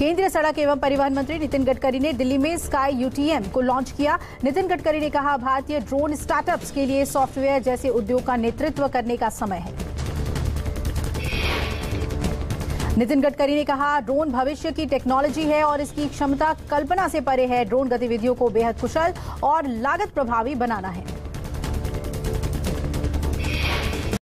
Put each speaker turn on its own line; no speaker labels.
केंद्रीय सड़क एवं परिवहन मंत्री नितिन गडकरी ने दिल्ली में स्काई यूटीएम को लॉन्च किया। नितिन गडकरी ने कहा, भारतीय ड्रोन स्टार्टअप्स के लिए सॉफ्टवेयर जैसे उद्योग का नेतृत्व करने का समय है। नितिन गडकरी ने कहा, ड्रोन भविष्य की टेक्नोलॉजी है और इसकी क्षमता कल्पना से परे है। ड्रोन गतिविधियों को बेहद कुशल और लागत प्रभावी बनाना है।